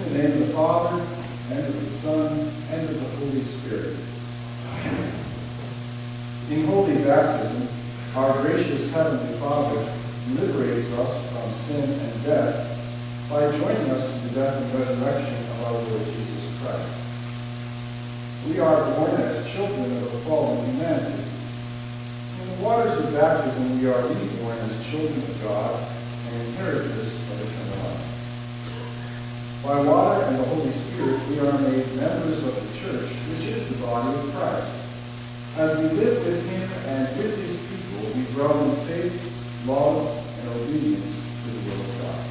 In the name of the Father, and of the Son, and of the Holy Spirit. Amen. In holy baptism, our gracious Heavenly Father liberates us from sin and death by joining us to the death and resurrection of our Lord Jesus Christ. We are born as children of a fallen humanity. In the waters of baptism, we are reborn as children of God and inheritors of eternal life. By water and the Holy Spirit, we are made members of the church, which is the body of Christ. As we live with him and with his people, we grow in faith, love, and obedience to the will of God.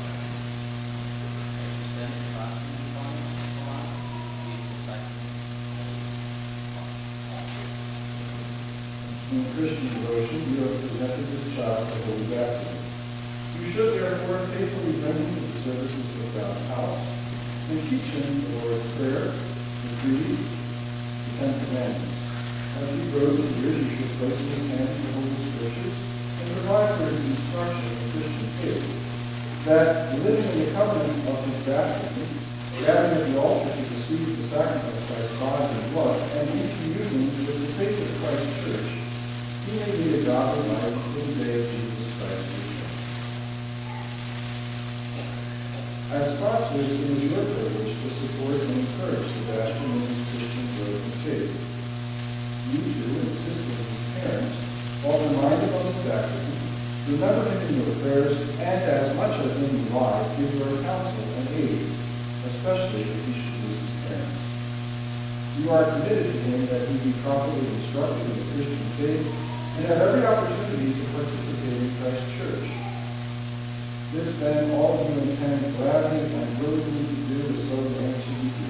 In Christian devotion, you have presented this child to holy baptism. You should therefore faithfully bring him to the services of God's house and teach him the Lord's Prayer, his duty, the Ten Commandments. As he grows in years, you should place in his hands the Holy Scriptures and provide for his instruction in the Christian faith, that, living in the covenant of his baptism, gathering at the altar to receive the sacrifice of Christ's body and blood, and in communion with the faith of Christ's church, he may lead a godly life in the day of Jesus Christ's return. As sponsors, it is your privilege to support and encourage Sebastian in his Christian growth and faith. You too, insist on his parents, while reminded of his baptism, remember him in your prayers, and as much as in your lives, give your counsel and aid, especially if he should lose his parents. You are committed to him that he be properly instructed in the Christian faith, and have every opportunity to participate in Christ's church. This then all of you intend gladly and willingly to do, as so grant you do.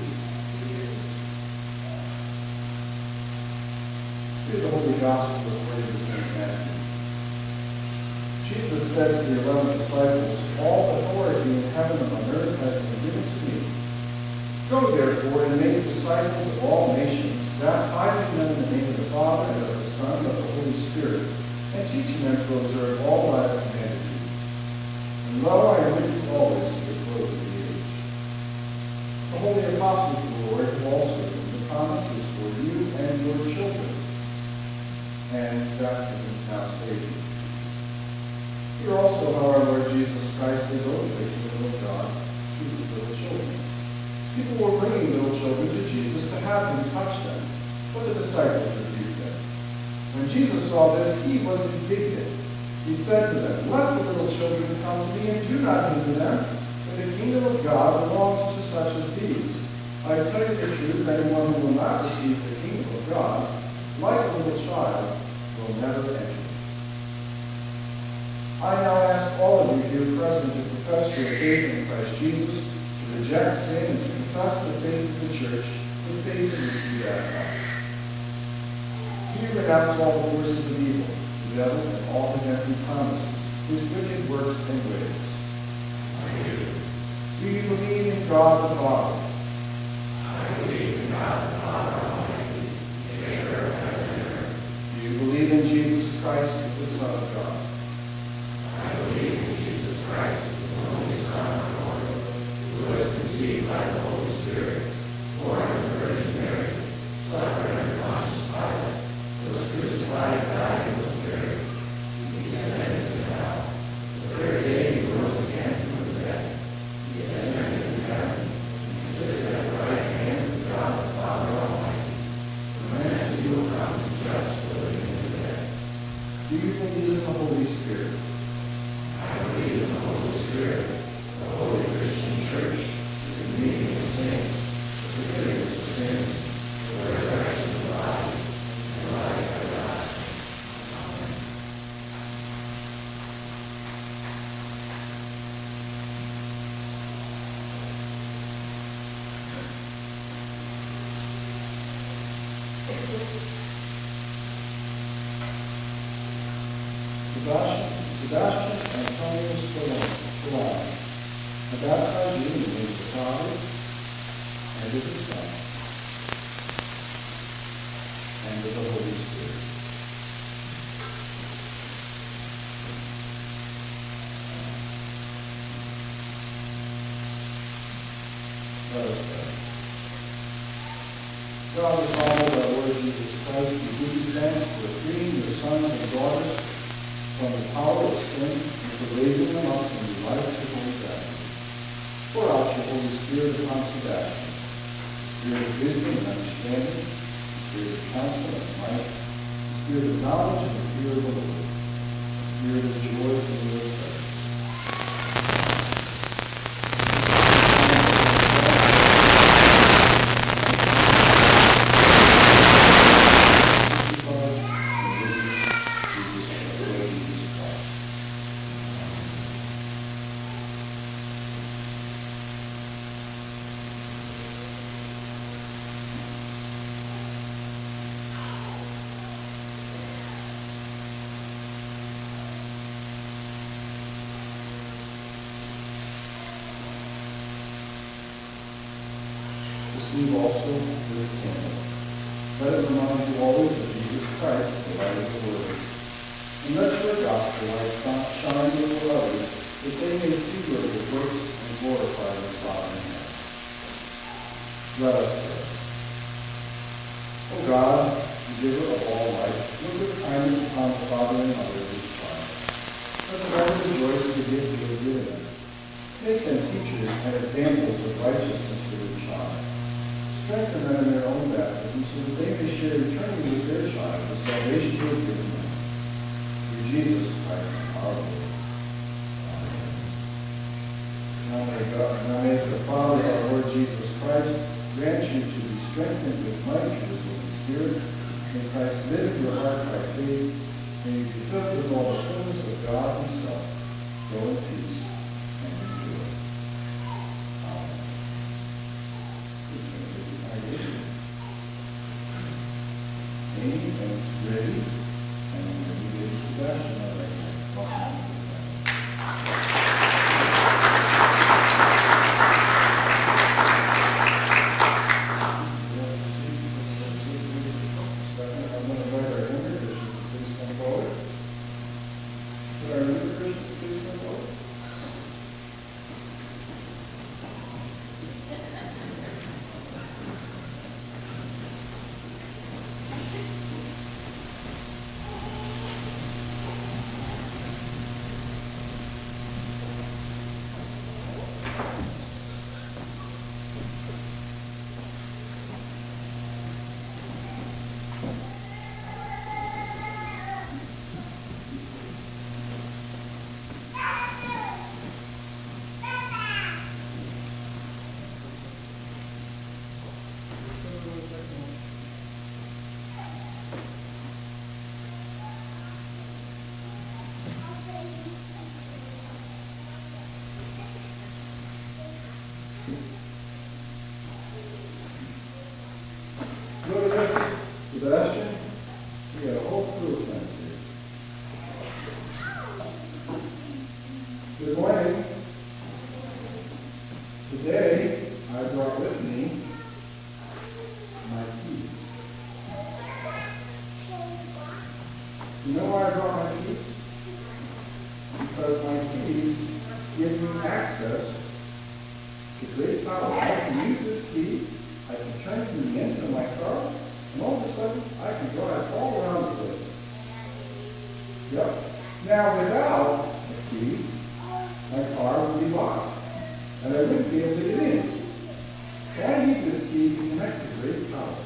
Hear the Holy Gospel according to St. Matthew. Jesus said to the 11 disciples, "All authority in heaven and on earth has been given to me. Go therefore and make disciples of all nations, baptizing them in the name of the Father and of the Son and of the Holy Spirit, and teaching them to observe all that I have commanded you. And lo, I am with you always to the close of the age." The holy apostles of the Lord have also given the promises for you and your children. And baptism now stated. Here also how our Lord Jesus Christ is over the kingdom of God to the little children. People were bringing little children to Jesus to have him touch them, but the disciples rebuked them. When Jesus saw this, he was indignant. He said to them, "Let the little children come to me, and do not hinder them, for the kingdom of God belongs to such as these. I tell you the truth, anyone who will not receive the kingdom of God, like a little child, will never enter." I now ask all of you here present to profess your faith in Christ Jesus, to reject sin, and to confess the faith of the church, with faith in receive baptized. Do you renounce all the forces of evil, the devil and all his empty promises, his wicked works and ways? I do. Do you believe in God the Father? I believe in God the Father Almighty, maker of heaven and earth. Do you believe in Jesus Christ, the Son of God? I believe in Jesus Christ, the only Son of God, who was conceived by the Holy Spirit, born of the Virgin Mary, suffered under Pontius Pilate, was crucified, died, and was buried. He descended into hell. The third day he rose again from the dead. He ascended into heaven, and sits at the right hand of God the Father Almighty. From whence he will come to judge the living and the dead. Do you believe in the Holy Spirit? I believe in the Holy Spirit, the holy Christian Church, the communion of saints, the forgiveness of sins, the resurrection of the body, and life everlasting. Amen. Sebastian Antonio Solano, I baptize you in the name of the Father, and of the Son, and of the Holy Spirit. Let us pray. God the Father, our Lord Jesus Christ, we give you thanks for freeing your sons and daughters from the power of sin and for raising them up in the life of holy God. Pour out your Holy Spirit upon Sebastian, the spirit of wisdom and understanding, the spirit of counsel and might, the spirit of knowledge and the fear of the Lord, the spirit of joy from your presence. Receive also this candle. Let it remind you always of Jesus Christ, the light of the world. And let your gospel light shine before others, that they may see your good works and glorify your Father in heaven. Let us pray. O God, the giver of all life, look with kindness upon the father and mother of his child. Let them always rejoice in the gift you have given them. Make them teachers and examples of righteousness for their child. Strengthen them in their own baptism so that they may share eternally with their child the salvation you have given them. Through Jesus Christ our Lord. Amen. Now may the Father, our Lord Jesus Christ, grant you to be strengthened with might through his Holy Spirit. May Christ live in your heart by faith. May you be filled with all the fullness of God himself. Go in peace and in joy. Amen. Amy and ready, and when you get to Sebastian, I'd like to welcome you. I'm going to invite our younger Christians to please come forward. Could our younger Christians please come forward? Look at this, Sebastian. We got a whole crew of friends here. Good morning. Today, I brought with me my keys. You know why I brought my keys? Because my keys give me access to great power. I can use this key. I can turn from the engine of my car, and all of a sudden, I can drive all around the place. Yep. Now, without a key, my car would be locked, and I wouldn't be able to get in. So I need this key to connect to great power.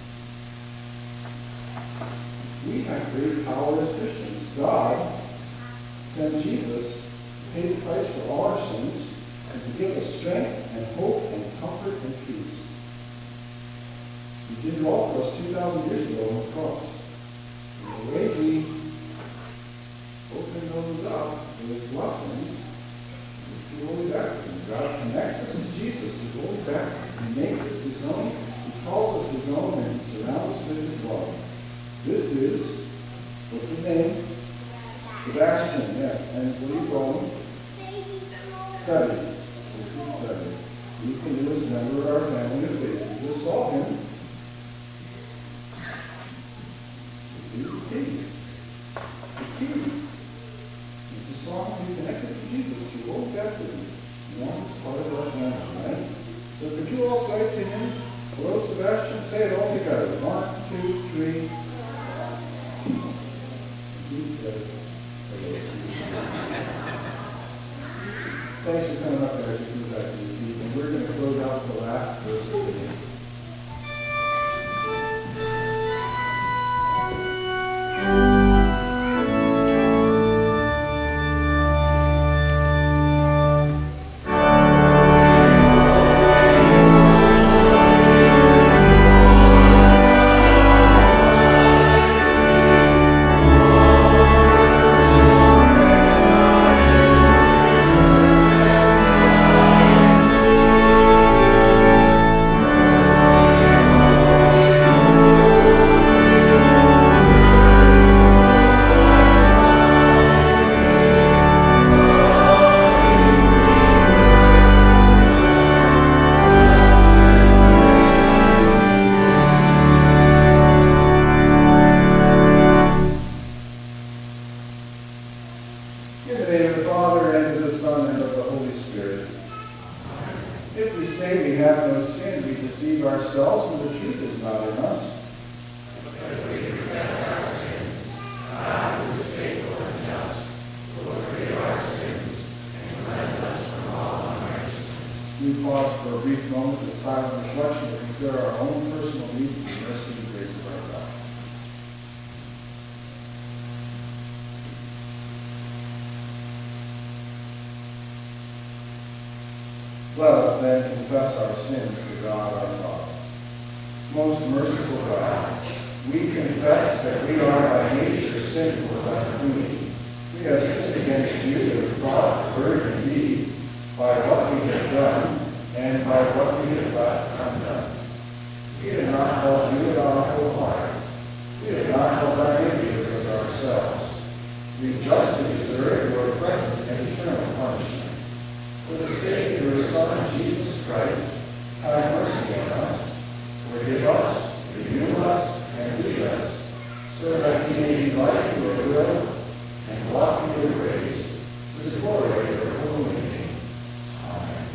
We have great power as Christians. God sent Jesus to pay the price for all our sins and to give us strength and hope and comfort and peace. He did it all for us 2,000 years ago on the cross. And the way we open those up, those blessings, is through holy baptism. God connects us to Jesus through holy baptism. He makes us his own. He calls us his own, and he surrounds us with his love. This is, what's his name? Sebastian, yes. And what are you calling? 70. This is 70. He's the newest member of our family of faith. We just saw him. This is the key. The key. You just saw him be connected to Jesus through holy baptism. You know, it's part of our family, right? So could you all say to him, hello, Sebastian, say it all together. 1, 2, 3. He says, hello. Thanks for coming up there as you do that this evening. We're going to close out the last verse of the hymn. In the name of the Father, and of the Son, and of the Holy Spirit. If we say we have no sin, we deceive ourselves, and the truth is not in us. If we confess our sins, God, who is faithful and just, will forgive our sins and cleanse us from all unrighteousness. We pause for a brief moment of silent reflection to consider our own personal needs and the mercy and grace of our God. Let us then confess our sins to God our Father. Most merciful God, we confess that we are by nature sinful and unclean. We have sinned against you in thought, word, and deed, by what we have done, and by what we have left undone. We have not held you with our whole heart. We have not held our neighbors as ourselves. We justly deserve your present and eternal punishment. For the sake of your Son, Jesus Christ, have mercy on us. Forgive us, renew us, and lead us, so that we may be like your will and walk in your grace, to the glory of your holy name. Amen.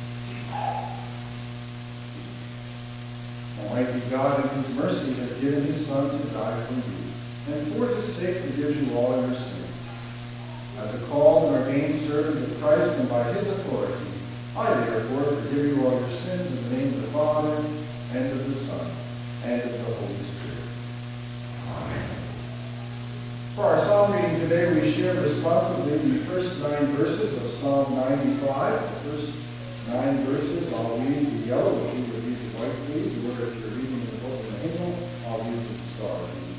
Almighty God, in his mercy, has given his Son to die for you, and for his sake forgives you all your sins. As a called and ordained servant of Christ and by his authority, I therefore forgive you all your sins in the name of the Father, and of the Son, and of the Holy Spirit. Amen. For our psalm reading today, we share responsibly the first 9 verses of Psalm 95. The first 9 verses, I'll read the yellow, if you would read the white, please, or if you're reading the book in the hymnal, I'll read the star.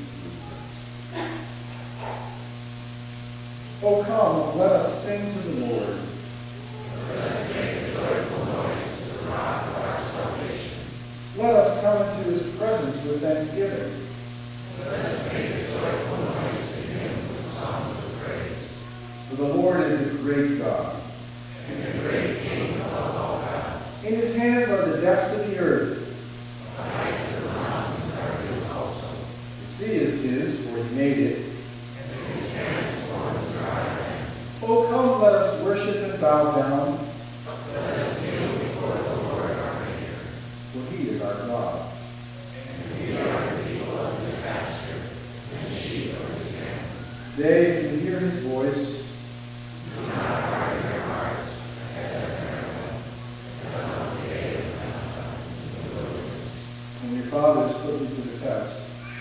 O come, let us sing to the Lord. Let us make a joyful noise to the rock of our salvation. Let us come into his presence with thanksgiving. Let us make a joyful noise to him with songs of praise. For the Lord is a great God, And the great King above all gods. in his hands are the depths of the earth. The heights of the mountains are his also. The sea is his, for he made it. And his hands formed the dry land. O come, let us worship and bow down, Let us kneel before the Lord our Maker. for he is our God. And we are the people of his pasture, and the sheep of his hand. They can hear his voice. Do not harden their hearts ahead of their will, as on the day of Massa in the wilderness. When your fathers put you to the test,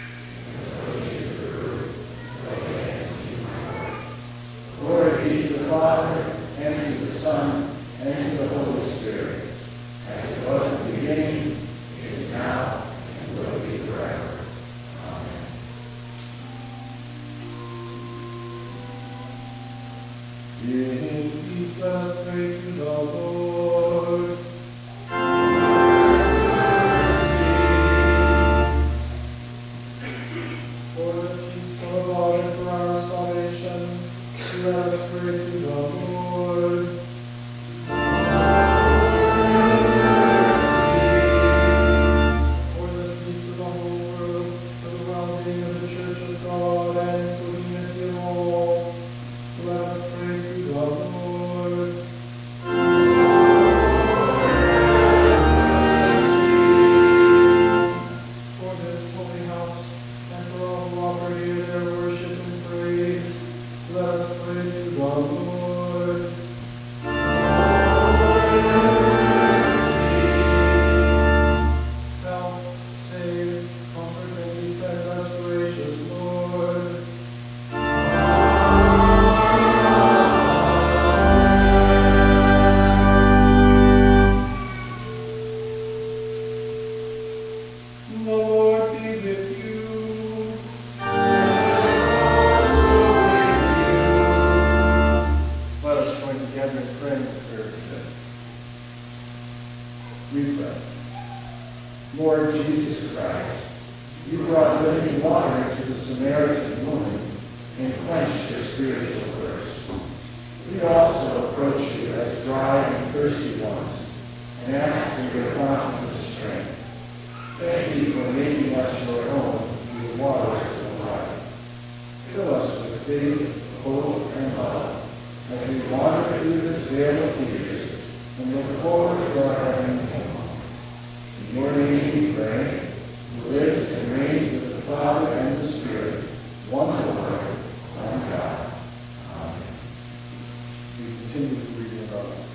glory be to the Father, and to the Son, and to the Holy Spirit, As it was in the beginning, is now, and will be forever. Amen. in peace let us pray to the Lord. For the peace of God and for our salvation, let us pray to the Lord. For the peace of the whole world, for the well-being of the Church of God, and for the unity of all, let us pray to the Lord. quench your spiritual thirst. We also approach you as dry and thirsty ones, and ask for your fountain of strength. Thank you for making us your own through the waters of life. Fill us with faith, hope, and love as we wander through this vale of tears and look forward to our heavenly home. In your name we pray, who lives and reigns with the Father and the Spirit, one Lord, one God. Amen. We continue with the reading of our lessons.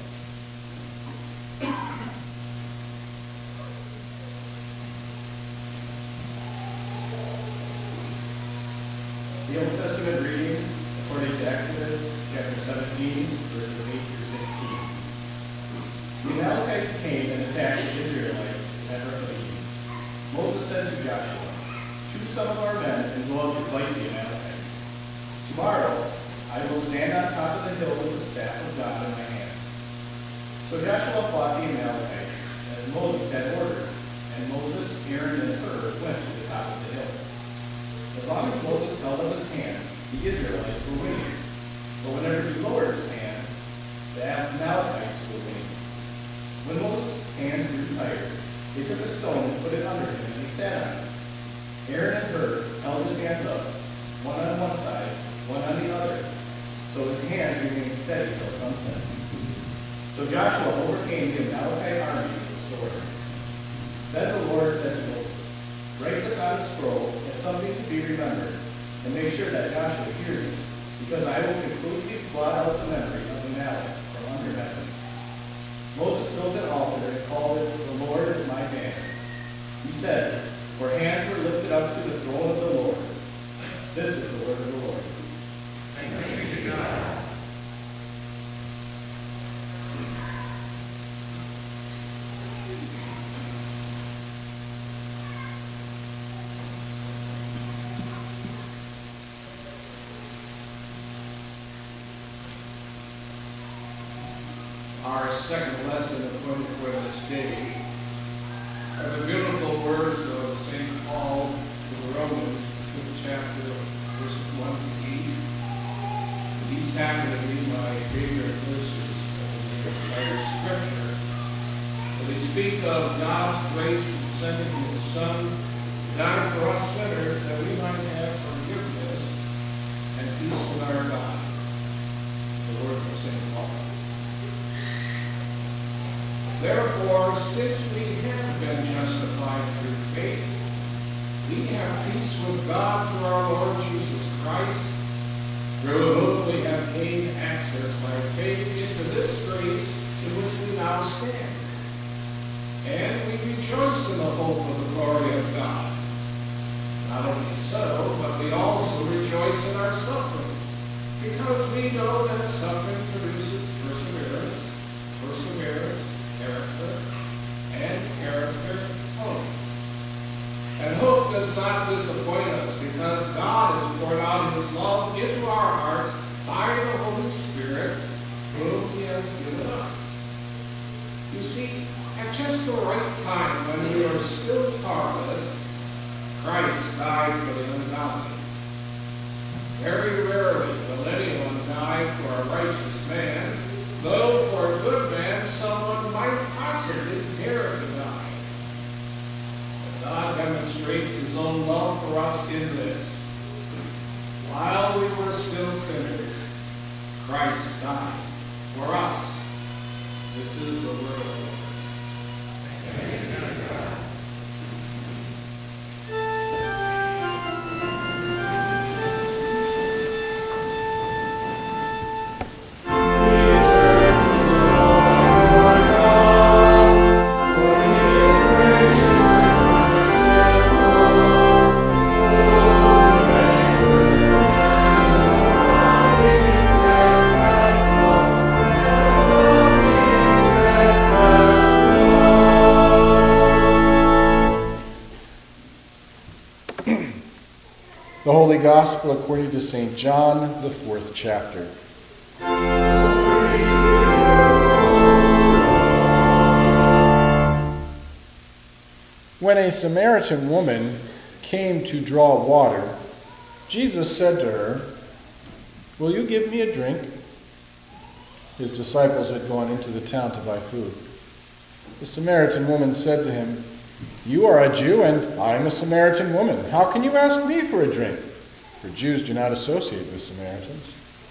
The Old Testament reading according to Exodus chapter 17, verses 8 through 16. The Amalekites came and attacked the Israelites at Rephidim. Moses said to Joshua, "Choose some of our men and go out to fight the Amalekites. Tomorrow I will stand on top of the hill with the staff of God in my hand." So Joshua fought the Amalekites as Moses had ordered, and Moses, Aaron, and Hur went to the top of the hill. As long as Moses held up his hands, the Israelites were winning. But whenever he lowered his hands, the Amalekites were winning. When Moses' hands grew tired, they took a stone and put it under him, and he sat on it. Aaron and Hur held his hands up, one on one side, one on the other, so his hands remained steady till sunset. So Joshua overcame the Amalekite army with the sword. Then the Lord said to Moses, "Write this on a scroll as something to be remembered, and make sure that Joshua hears it, because I will completely blot out the memory of Amalek from under heaven." Moses built an altar and called it, "The Lord is my banner." He said, "For hands were lifted up to the throne of the Lord." This is the word of the Lord. Thanks be to God. Our second lesson appointed for this day are the beautiful words of St. Paul to the Romans, 5th chapter, verses 1 to 8. These happen to be my favorite verses of the entire Scripture. They speak of God's grace in sending His Son to die for us sinners that we might have forgiveness and peace with our God. The word of St. Paul. Therefore, since we have been justified through faith, we have peace with God through our Lord Jesus Christ, through whom we have gained access by faith into this grace in which we now stand. And we rejoice in the hope of the glory of God. Not only so, but we also rejoice in our suffering, because we know that suffering produces perseverance, character, and character, hope. And hope does not disappoint us, because God has poured out His love into our hearts by the Holy Spirit, whom He has given us. You see, at just the right time, when we are still powerless, Christ died for the ungodly. Very rarely will anyone die for a righteous man, though for a good man someone might possibly dare to die. But God demonstrates His own love for us in this. While we were still sinners, Christ died for us. This is the word of the Lord. Thanks be to God. The Holy Gospel according to St. John, the 4th chapter. When a Samaritan woman came to draw water, Jesus said to her, "Will you give me a drink?" His disciples had gone into the town to buy food. The Samaritan woman said to him, "You are a Jew, and I am a Samaritan woman. How can you ask me for a drink?" For Jews do not associate with Samaritans.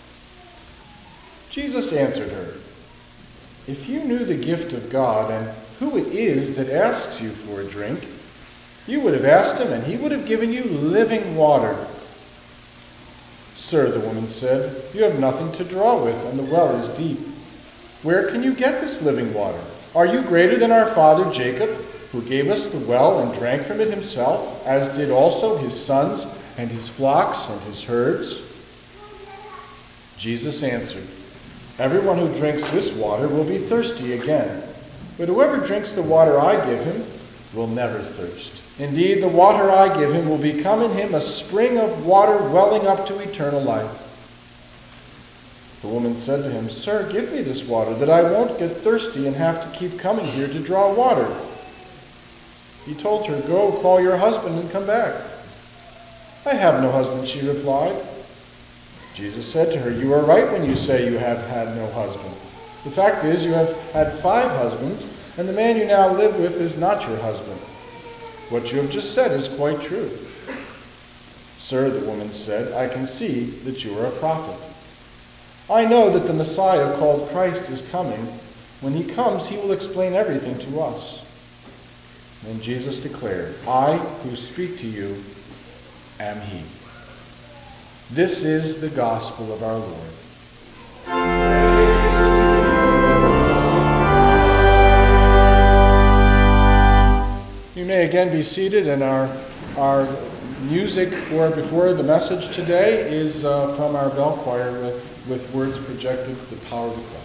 Jesus answered her, "If you knew the gift of God and who it is that asks you for a drink, you would have asked him, and he would have given you living water." "Sir," the woman said, "you have nothing to draw with, and the well is deep. Where can you get this living water? Are you greater than our father Jacob, who gave us the well and drank from it himself, as did also his sons and his flocks and his herds?" Jesus answered, "Everyone who drinks this water will be thirsty again, but whoever drinks the water I give him will never thirst. Indeed, the water I give him will become in him a spring of water welling up to eternal life." The woman said to him, "Sir, give me this water, that I won't get thirsty and have to keep coming here to draw water." He told her, "Go, call your husband and come back." "I have no husband," she replied. Jesus said to her, "You are right when you say you have had no husband. The fact is, you have had 5 husbands, and the man you now live with is not your husband. What you have just said is quite true." "Sir," the woman said, "I can see that you are a prophet. I know that the Messiah called Christ is coming. When he comes, he will explain everything to us." Then Jesus declared, "I who speak to you am he." This is the gospel of our Lord. You may again be seated, and our music for before the message today is from our bell choir with words projected, "The Power of the Cross."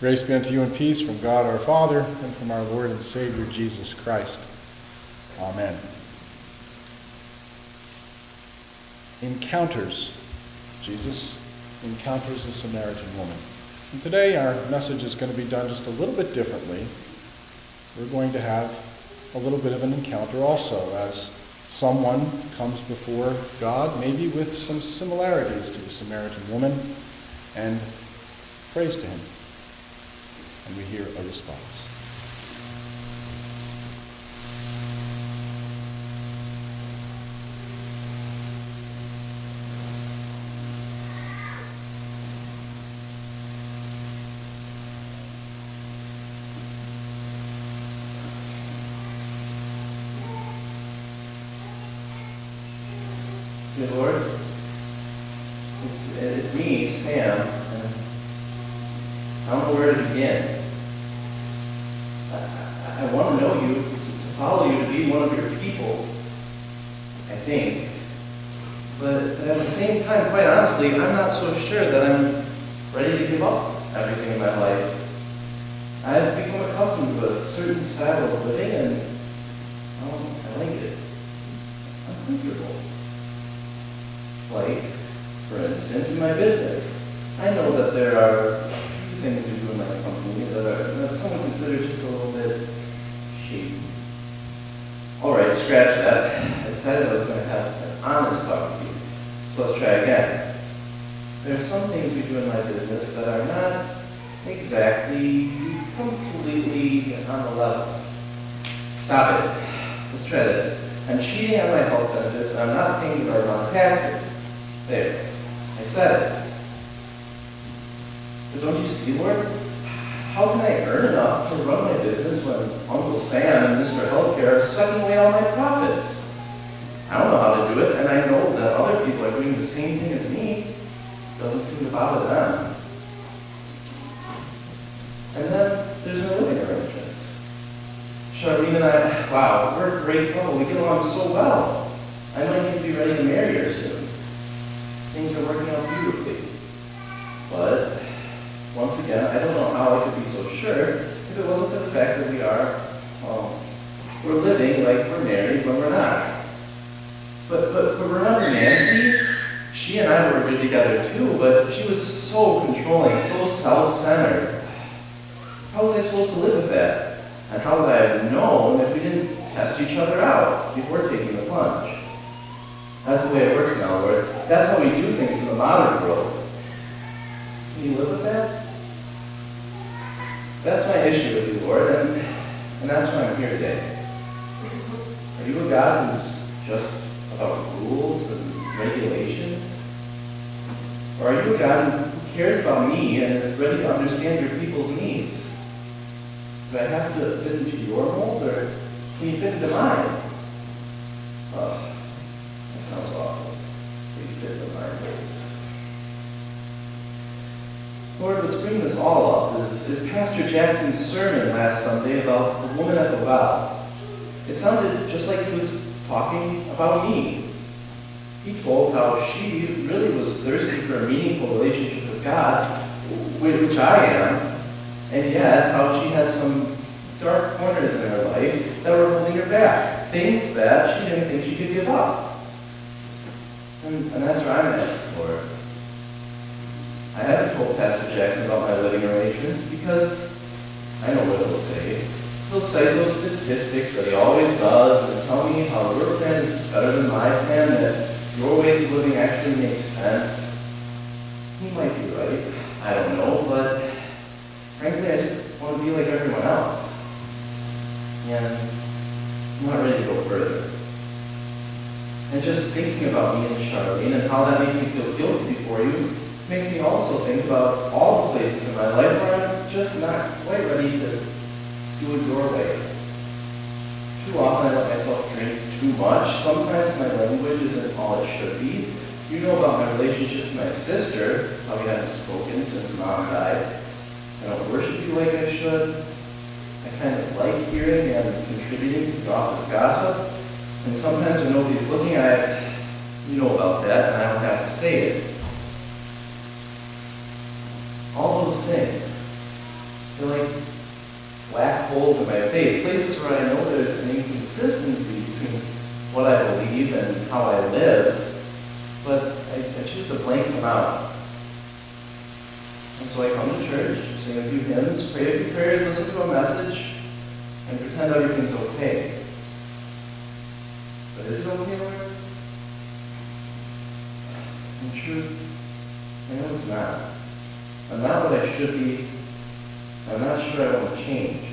Grace be unto you and peace from God our Father and from our Lord and Savior Jesus Christ. Amen. Encounters. Jesus encounters a Samaritan woman. And today our message is going to be done just a little bit differently. We're going to have a little bit of an encounter also as someone comes before God, maybe with some similarities to the Samaritan woman, and prays to him. And we hear a response. Dear Lord, it's me, Sam, and I don't know where to begin. I want to know you, to follow you, to be one of your people, I think. But at the same time, quite honestly, I'm not so sure that I'm ready to give up everything in my life. I've become accustomed to a certain style of living, and I like it. I'm comfortable. Like, for instance, in my business. I know that there are things we do in my company that some would consider just a little bit shady. Alright, scratch that. I decided I was going to have an honest talk with you. So let's try again. There are some things we do in my business that are not exactly completely on the level. Stop it. Let's try this. I'm cheating on my health benefits and I'm not paying the right amount of taxes. There. I said it. But don't you see, Lord? How can I earn enough to run my business when Uncle Sam and Mr. Healthcare are sucking away all my profits? I don't know how to do it, and I know that other people are doing the same thing as me. Doesn't seem to bother them. And then there's my living arrangements. Charlene and I, wow, we're a great couple. We get along so well. I might even be ready to marry her soon. Things are working out beautifully. But once again, I don't know how I could be so sure if it wasn't for the fact that we're living like we're married when we're not. But remember Nancy? She and I were good together too, but she was so controlling, so self-centered. How was I supposed to live with that? And how would I have known if we didn't test each other out before taking the plunge? That's the way it works now, Lord. That's how we do things in the modern world. Can you live with that? That's my issue with you, Lord, and that's why I'm here today. Are you a God who's just about rules and regulations? Or are you a God who cares about me and is ready to understand your people's needs? Do I have to fit into your mold, or can you fit into mine? Oh, that sounds awful. You fit into mine mold. Lord, what's bringing this all up is Pastor Jackson's sermon last Sunday about the woman at the well. It sounded just like he was talking about me. He told how she really was thirsty for a meaningful relationship with God, which I am, and yet how she had some dark corners in her life that were holding her back, things that she didn't think she could give up. And that's where I'm at, Lord. I haven't told Pastor Jackson about my living arrangements because I know what he'll say. He'll cite those statistics that he always does and tell me how your plan is better than my plan, that your ways of living actually make sense. He might be right. I don't know, but frankly, I just want to be like everyone else. And I'm not ready to go further. And just thinking about me and Charlene and how that makes me feel guilty before you makes me also think about all the places in my life where I'm just not quite ready to do it your way. Too often I let myself drink too much. Sometimes my language isn't all it should be. You know about my relationship with my sister, how we haven't spoken since Mom died. I don't worship you like I should. I kind of like hearing and contributing to the office gossip. And sometimes when nobody's looking, you know about that, and I don't have to say it. All those things. They're like black holes in my faith, places where I know there's an inconsistency between what I believe and how I live, but I choose to blank them out. And so I come to church, sing a few hymns, pray a few prayers, listen to a message, and pretend everything's okay. But is it okay, Lord? In truth, I know it's not. I'm not what I should be. I'm not sure I want to change.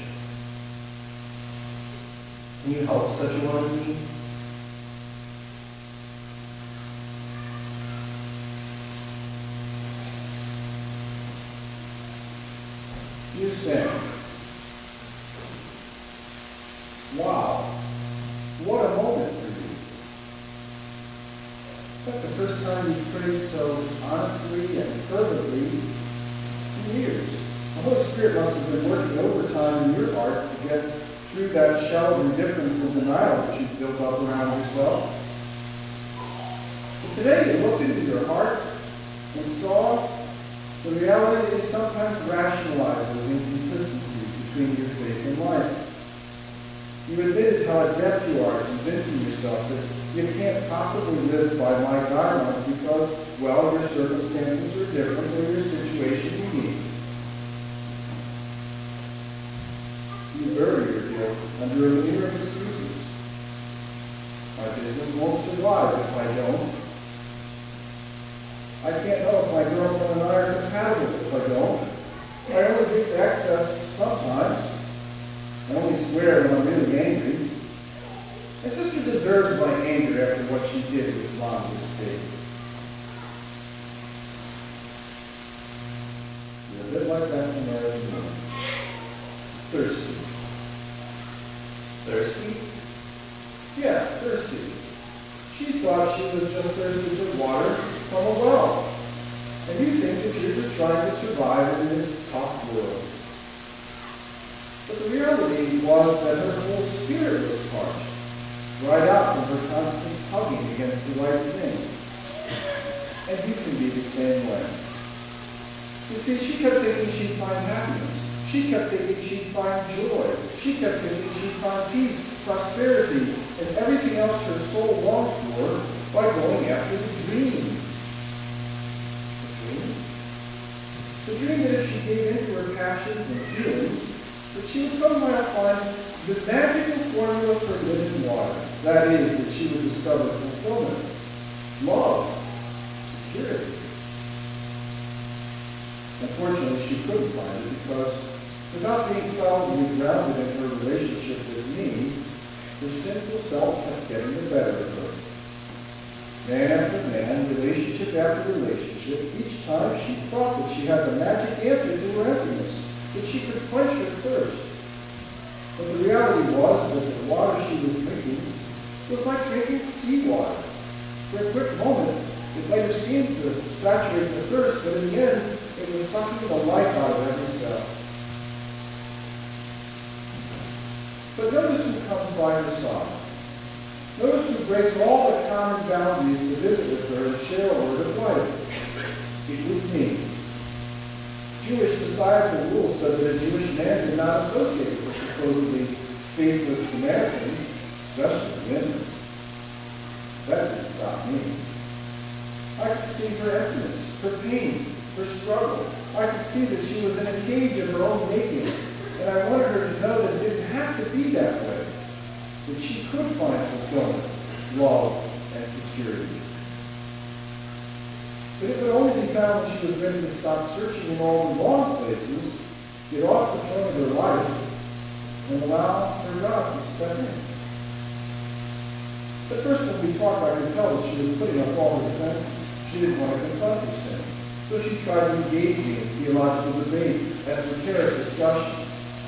Can you help such a one as me? You say, wow, what a moment for you. That's the first time you've prayed so honestly and fervently in years. The Holy Spirit must have been working overtime in your heart to get through that shallow indifference and denial that you've built up around yourself. But today you looked into your heart and saw the reality that you sometimes rationalize those inconsistencies between your faith and life. You admitted how adept you are at convincing yourself that you can't possibly live by my guidelines because, well, your circumstances are different or your situation unique. You bury your guilt under a layer of excuses. My business won't survive if I don't. I can't know if my girlfriend and I are compatible if I don't. I only drink to excess sometimes. I only swear when I'm really angry. My sister deserves my anger after what she did with Mom's estate. You're a bit like that Samaritan woman. Thirsty. Thirsty? Yes, thirsty. She thought she was just thirsty for water from a well. And you think that you're just trying to survive in this tough world. But the reality was that her whole spirit was parched, dried out from her constant tugging against the right thing. And you can be the same way. You see, she kept thinking she'd find happiness. She kept thinking she'd find joy. She kept thinking she'd find peace, prosperity, and everything else her soul longed for by going after the dream. The dream? The dream that if she gave in to her passions and feelings, that she would somehow find the magical formula for living water. That is, that she would discover fulfillment, love, security. Unfortunately, she couldn't find it because without being solidly grounded in her relationship with me, her sinful self kept getting the better of her. Man after man, relationship after relationship, each time she thought that she had the magic answer to her emptiness, that she could quench her thirst. But the reality was that the water she was drinking was like drinking seawater. For a quick moment, it might have seemed to saturate the thirst, but in the end, it was sucking the life out of every cell. But notice who comes by her side. Notice who breaks all the common boundaries to visit with her and share a word of life. It was me. Jewish societal rules said that a Jewish man did not associate with supposedly faithless Samaritans, especially women. That didn't stop me. I could see her emptiness, her pain, her struggle. I could see that she was in a cage of her own making, and I wanted her to know that it didn't have to be that way, that she could find fulfillment, love, and security. But it would only be found when she was ready to stop searching in all the wrong places, get off the throne of her life, and allow her God to step in. At first, when we talked, I could tell that she was putting up all her defenses. She didn't want to confront her sin. So she tried to engage me in theological debate, esoteric discussion.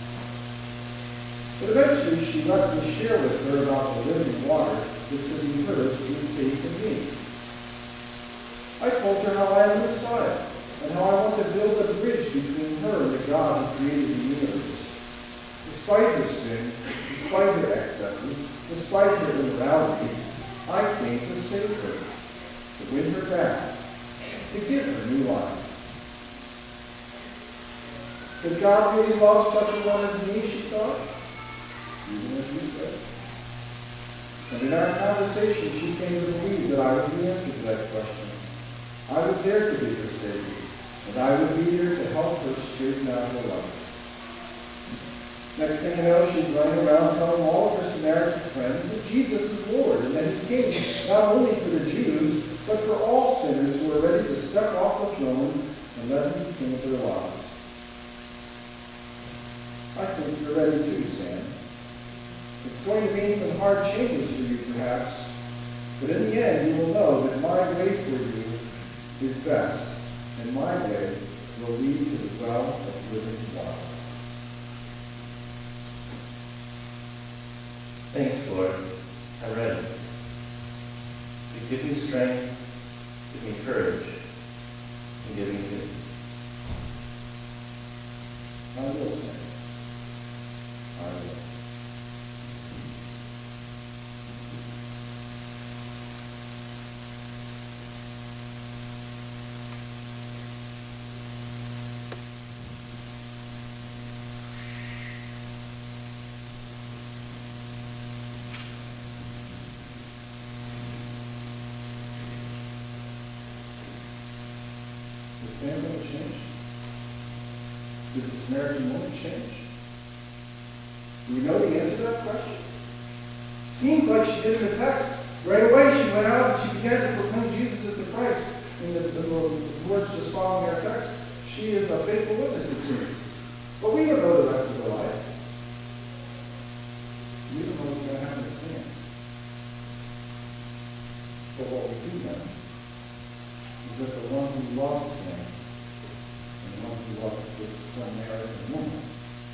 But eventually, she let me share with her about the living water that could be hers through faith in me. I told her how I am the Messiah, and how I want to build a bridge between her and the God who created the universe. Despite her sin, despite her excesses, despite her immorality, I came to save her, to win her back, to give her new life. Could God really love such a one as me, she thought? Even as you said. And in our conversation, she came to believe that I was the answer to that question. I was there to be her Savior, and I would be there to help her straighten out her life. Next thing you know, she's running around telling all of her Samaritan friends that Jesus is Lord, and that he came not only for the Jews, but for all sinners who are ready to step off the throne and let him be king of their lives. I think you're ready too, Sam. It's going to mean some hard changes for you, perhaps, but in the end, you will know that my way for you is best, and my way will lead to the well of living water. Thanks, Lord. I'm ready. Give me strength, give me courage, and give me faith. I will, Sam. I will. Did Sam ever change? Did the Samaritan woman change? Do we know the answer to that question? Seems like she did in the text. Right away she went out and she began to proclaim Jesus as the Christ. In the words just following our text, she is a faithful witness, it seems. But we don't know the rest of her life. We don't know what's going to happen to Sam. But what we do know is that the one who loves Sam and the one who loves this Samaritan woman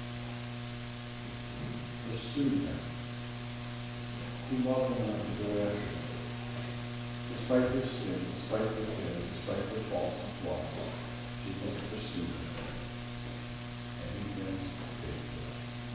pursued them. He loved them enough to go after them. Despite their sin, despite their failure, despite their faults and flaws, Jesus pursued them. And he wins faithfully.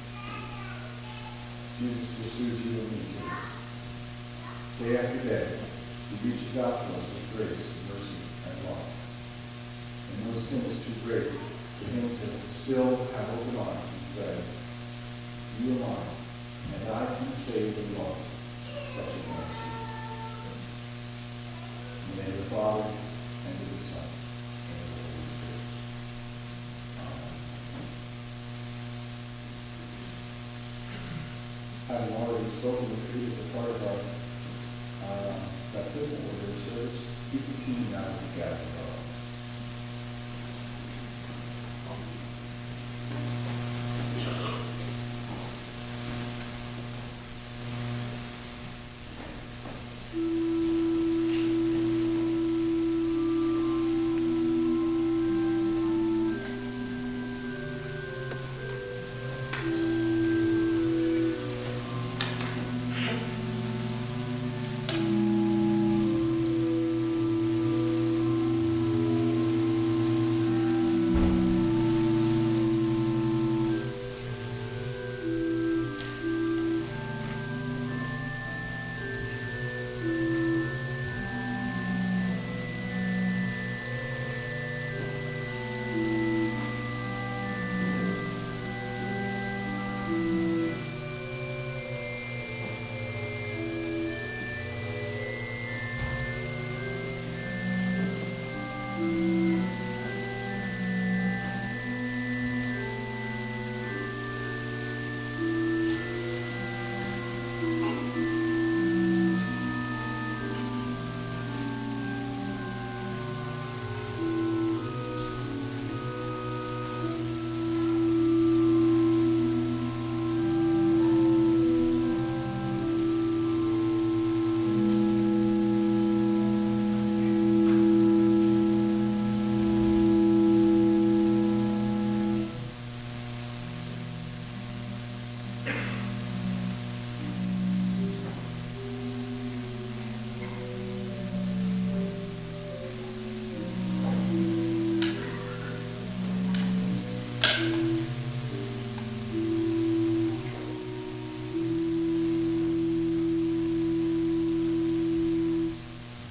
Jesus pursues you and me too. Day after day, he reaches out to us with grace, mercy, and love. And no sin is too great for him to still have open arms and say, you are mine, and I can save and love such a one as you. In the name of the Father, and of the Son, and of the Holy Spirit. Amen. Having already spoken the creed as a part of our baptismal order service, we continue now to gather our own.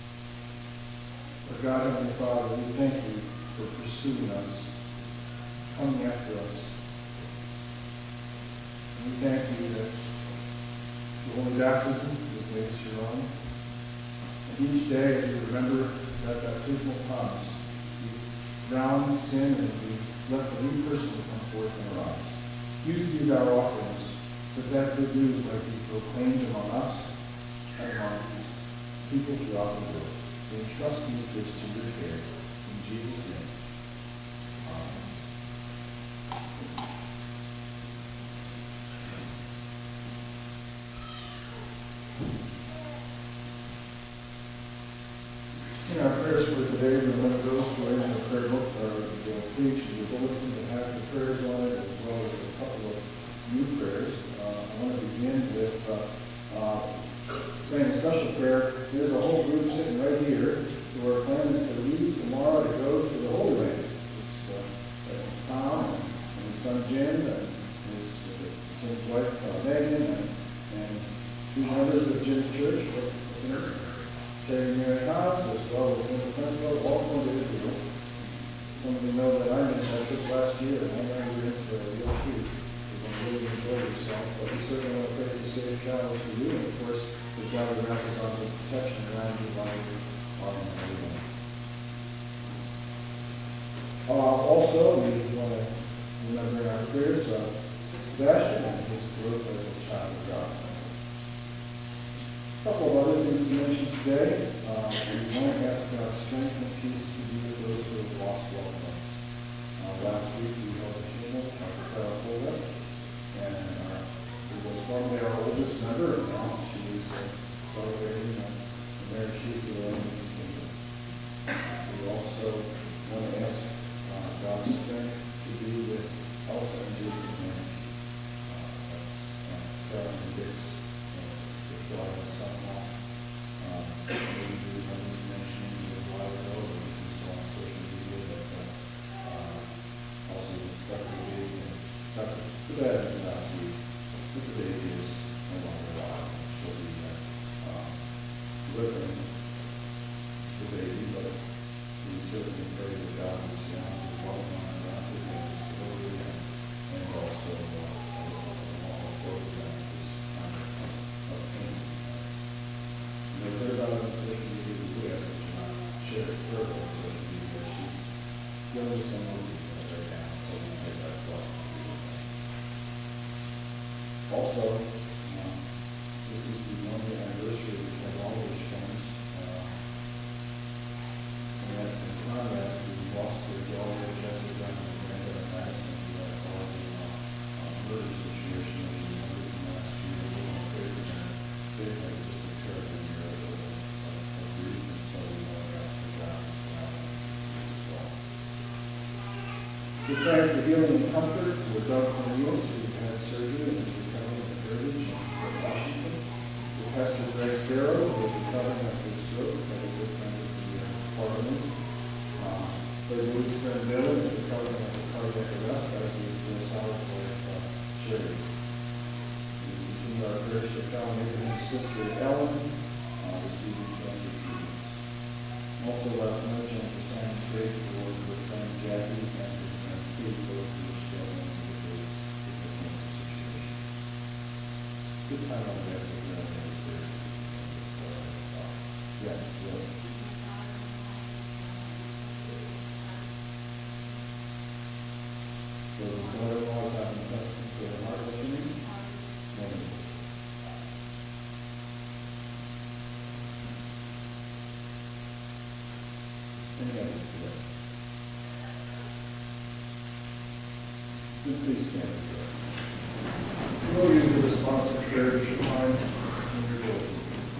God, Heavenly Father, we thank you for pursuing us coming after us. And we thank you that the holy baptism was made us your own. And each day as we remember that baptismal promise, we drown sin and we let the new person come forth in our lives. Use these our offerings that good news might be proclaimed among us and among people throughout the world. We entrust these gifts to your care. In Jesus' name. Amen. In our prayers for today, we want to those who are in the prayer book or the preach the bulletin that has the prayers on it, as well as a couple of new prayers. I want to begin with saying a special prayer. There's a whole group sitting right here who are planning to leave tomorrow to go to the Holy Land. It's Tom and his son Jim and Jim's wife Megan and two members of Jim's church. What's in her? Terry Mary Hobbs, as well as Linda Princefield, all from the Israel. Some of you know that I made that trip last year, and I ran into a real treat. Really enjoy yourself, but we certainly want to pray for safe travels for you, and of course, the God will wrap us on some protection around you while you're on everything. Also, we want to remember in our prayers Sebastian and his growth as a child of God. A couple of other things to mention today. We want to ask God's strength and peace to be with those who have lost loved ones. Last week, we held a funeral for Carol Fuller. And it was formerly our oldest member, and now she is celebrating the marriage she's doing in this kingdom. We also want to ask God's strength to be with Elsa and Jason Nancy. That's Carol and Dick's daughter and son-in-law. Maybe we were mentioning a while ago, and we saw on social media that also Dr. Lee and Dr. The bad news last week, but the baby is no longer alive. She'll be living the baby, but we certainly pray that God will surround his loving arm around her and stability and also all program this kind of pain. You may have heard about it on social media, we do ask that you not share it further on social media. She's dealing with some movement right now, so we pray that blessing. Also, this is the 1-year anniversary of the Walrus Friends. And in Conrad, we lost their daughter, Jessica, and granddaughter, Madison, to that cause of murder situation that we remember from last year. We want to pray for them. They've had just a terrible year of grief, and so we want to ask for God to surround them as well. We pray for healing and comfort for Doug Cornelius, who had surgery and is recovering at Heritage in Washington. For Pastor Greg Farrow, who is recovering after his stroke, had a good friend of the Parliament. For Louis Bill, who is recovering after cardiac arrest, as is the solid wife, Sherry. We continue our prayers for John Abraham's sister Ellen, receiving cancer treatments. Also last night, Jennifer Simon's prayed for her friend Jackie and her friend Kate, both who are struggling with the cancer situation. This time I'm going to ask if you're on the prayer. Yes, really. So the daughter-in-laws have been tested for the heart injury. Wonderful. Any others today? Please stand with us. You will use the responsive prayer that you find in your bulletin.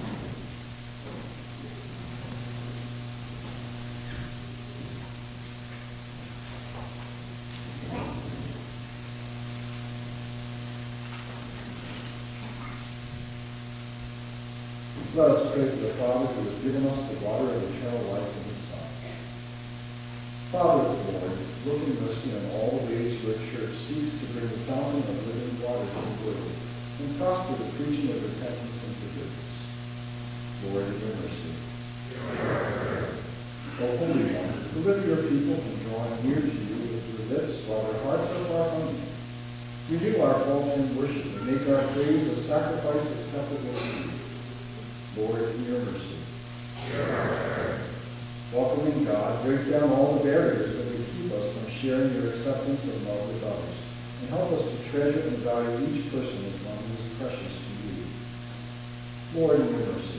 Let us pray to the Father who has given us the water of eternal life in his Son. Father, Lord, look in mercy on all the ways your church seeks to bring the fountain of living water to the world and prosper the preaching of repentance and forgiveness. Lord, in your mercy. O Holy One, deliver your people from drawing near to you with the lips while their hearts are far from you. Renew our faltering worship and make our praise a sacrifice acceptable to you. Lord, in your mercy. Welcoming God, break down all the barriers that would keep us from sharing your acceptance and love with others, and help us to treasure and value each person as one who is precious to you. Lord, in your mercy.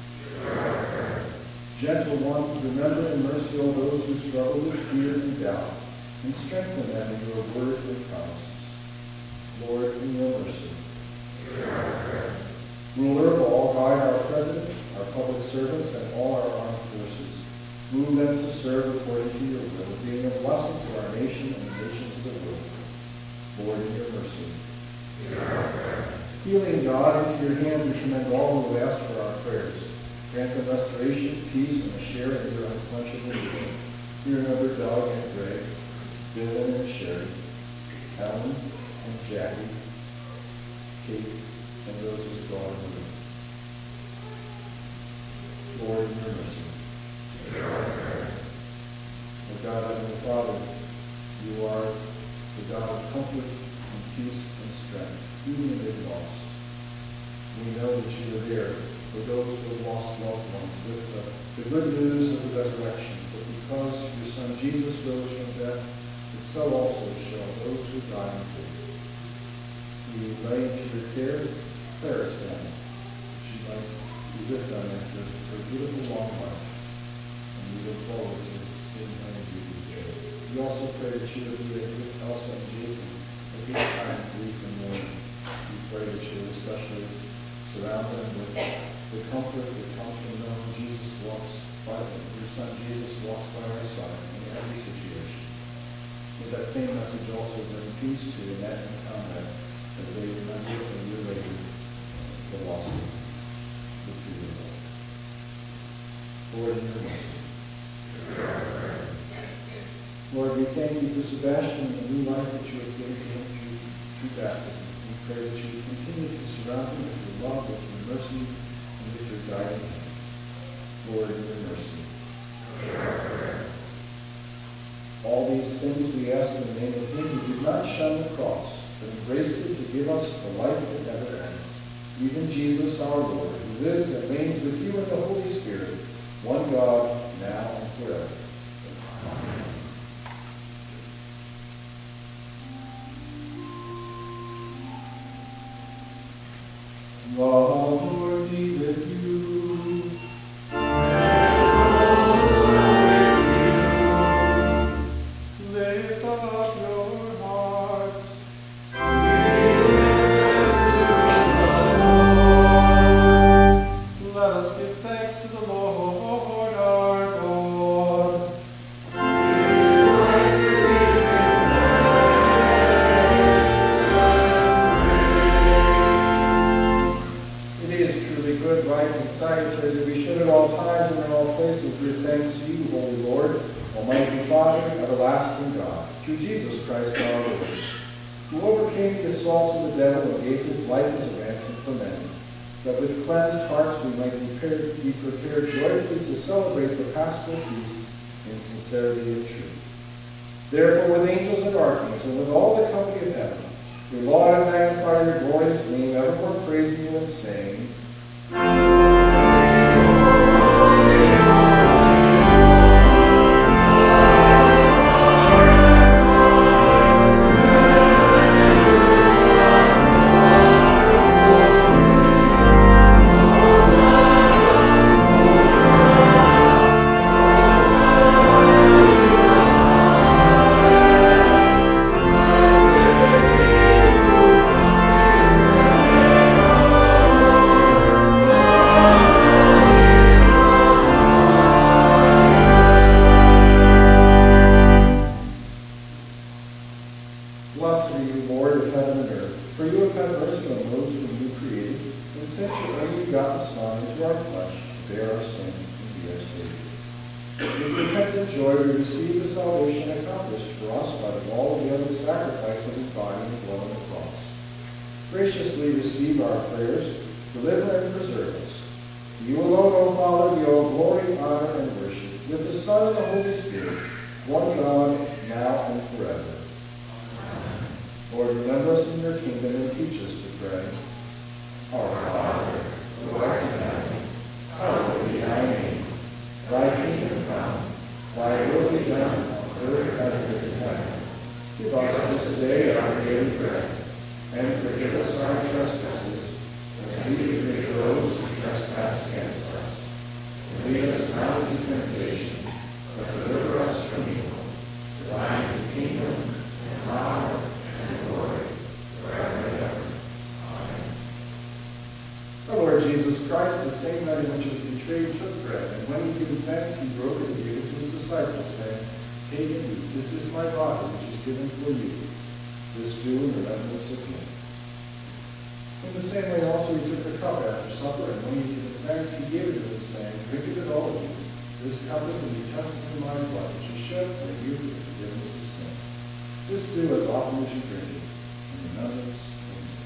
Gentle one, remember in mercy all those who struggle with fear and doubt, and strengthen them in your word and promises. Lord, in your mercy. Ruler of all, guide our president, our public servants, and all our armed forces. Move them to serve according to your will, being a blessing to our nation and the nations of the world. Lord, in your mercy. Healing God, into your hands we commend all who have asked for our prayers. Grant them restoration, peace, and a share in your unquenchable joy. We remember Doug and Greg, Dylan and Sherry, Alan and Jackie, Kate, and Rose's daughter, Ruth. Lord, in your mercy. O God, Heavenly Father, you are the God of comfort and peace and strength, even in loss. We know that you are there for those who have lost loved ones with the good news of the resurrection. But because your Son Jesus rose from death, it so also shall those who die in faith. We lay into your care Clara's family, that she might be with them after her beautiful long life. And we look forward to seeing her in beauty. We also pray that you would be with Elsa and Jason at this time of grief and mourning. We pray that you would especially surround them with the comfort that comes from knowing Jesus walks by them. Your Son Jesus walks by our side in every situation. With that same message also bring peace to Annette and Conrad as they remember a year later the loss of the 2-year-old. Lord, in your mercy. Lord, we thank you for Sebastian and the new life that you have given to him through baptism. We pray that you would continue to surround him with your love, with your mercy, and with your guiding hand. Lord, in your mercy. All these things we ask in the name of him who did not shun the cross, but embraced it to give us the life that never ends. Even Jesus our Lord, who lives and reigns with you in the Holy Spirit, one God, now and forever. Amen. The Lord be with you. And also with you. Lift up your hearts. Let us give thanks to the Lord our God. It is truly good, right, and salutary that we should at all times and in all places give thanks to you, Holy Lord, Almighty Father, everlasting God, through Jesus Christ our Lord, who overcame the assaults of the devil and gave his life as a ransom for many, that with cleansed hearts we might be prepared joyfully to celebrate the Paschal feast in sincerity and truth. Therefore, with angels and archangels, and with all the company of heaven, we laud and magnify your glorious name, evermore praising you and saying, Blessed are you, Lord of heaven and earth, for you have had mercy on those whom you created, and sent your only begotten Son into our flesh to bear our sin and be our Savior. With repentant joy we receive the salvation accomplished for us by the all-available sacrifice of his body and blood on the cross. Graciously receive our prayers, deliver and preserve us. To you alone, O Father, be all glory, honor, and worship, with the Son and the Holy Spirit, one God, now and forever. pray. Our Father, who art in heaven, hallowed be thy name. Thy kingdom come, thy will be done on earth as it is in heaven. Give us this day our daily bread, and forgive us our trespasses, as we forgive those who trespass against us. And lead us not into temptation, but deliver us from evil. For thine is the kingdom, and power, and glory, forever and ever. Amen. Our Lord Jesus Christ, the same night in which he was betrayed, took bread, and when he gave thanks, he broke it and gave it to his disciples, saying, Take and eat, this is my body, which is given for you. This do in remembrance of me. In the same way also he took the cup after supper, and when he gave thanks, he gave it to them, saying, Drink of it, all of you. This cup is the New Testament in my blood, which is shed for you for the forgiveness of sins. This do as often as you drink it, in remembrance of me.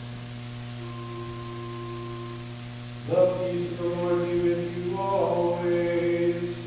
The peace of the Lord be with you always.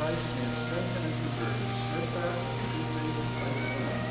Christ may strengthen and preserve you steadfast in the true faith and life of us.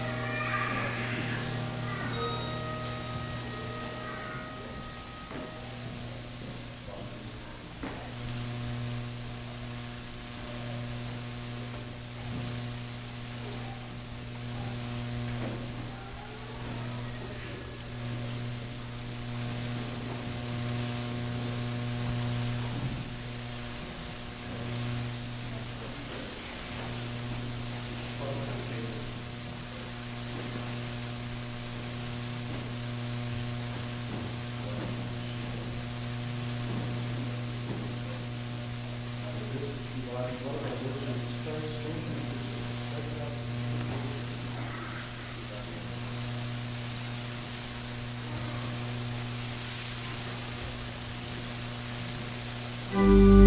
Amen.